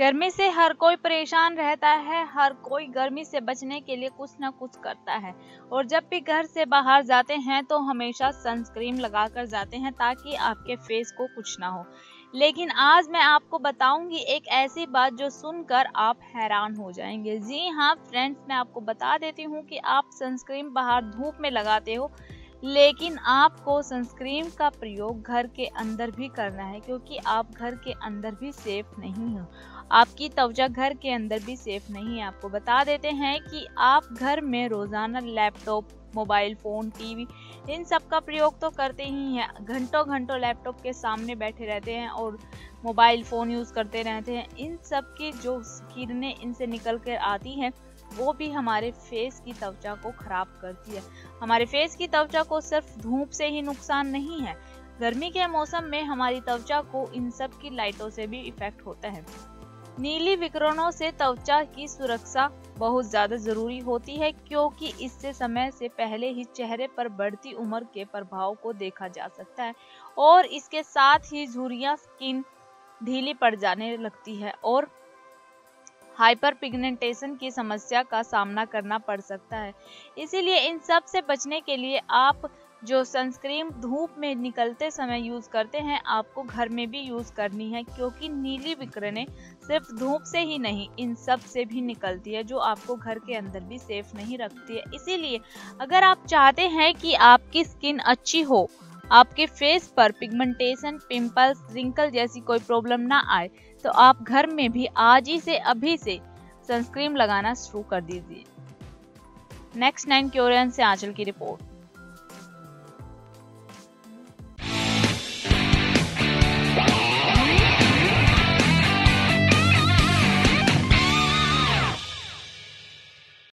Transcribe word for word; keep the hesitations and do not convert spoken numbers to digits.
गर्मी से हर कोई परेशान रहता है, हर कोई गर्मी से बचने के लिए कुछ ना कुछ करता है और जब भी घर से बाहर जाते हैं तो हमेशा सनस्क्रीन लगाकर जाते हैं ताकि आपके फेस को कुछ ना हो। लेकिन आज मैं आपको बताऊंगी एक ऐसी बात जो सुनकर आप हैरान हो जाएंगे। जी हाँ फ्रेंड्स, मैं आपको बता देती हूँ कि आप सनस्क्रीन बाहर धूप में लगाते हो, लेकिन आपको सनस्क्रीन का प्रयोग घर के अंदर भी करना है, क्योंकि आप घर के अंदर भी सेफ नहीं हो। आपकी त्वचा घर के अंदर भी सेफ नहीं है। आपको बता देते हैं कि आप घर में रोजाना लैपटॉप, मोबाइल फोन, टीवी इन सब का प्रयोग तो करते ही हैं। घंटों घंटों लैपटॉप के सामने बैठे रहते हैं और मोबाइल फोन यूज करते रहते हैं। इन सब की जो किरणें इनसे निकल कर आती हैं वो भी हमारे फेस की त्वचा को खराब करती है। हमारे फेस की त्वचा को सिर्फ धूप से ही नुकसान नहीं है, गर्मी के मौसम में हमारी त्वचा को इन सब की लाइटों से भी इफेक्ट होता है। नीली विकिरणों से त्वचा की सुरक्षा बहुत ज्यादा जरूरी होती है, क्योंकि इससे समय से पहले ही चेहरे पर बढ़ती उम्र के प्रभाव को देखा जा सकता है और इसके साथ ही झुर्रियां, स्किन ढीली पड़ जाने लगती है और हाइपर पिगमेंटेशन की समस्या का सामना करना पड़ सकता है। इसीलिए इन सब से बचने के लिए आप जो सनस्क्रीन धूप में निकलते समय यूज करते हैं, आपको घर में भी यूज करनी है, क्योंकि नीली विकिरणें सिर्फ धूप से ही नहीं इन सब से भी निकलती है, जो आपको घर के अंदर भी सेफ नहीं रखती है। इसीलिए अगर आप चाहते हैं कि आपकी स्किन अच्छी हो, आपके फेस पर पिगमेंटेशन, पिंपल्स, रिंकल जैसी कोई प्रॉब्लम ना आए, तो आप घर में भी आज ही से अभी से सनस्क्रीन लगाना शुरू कर दीजिए। नेक्स्ट नाइन कोरियन से आंचल की रिपोर्ट।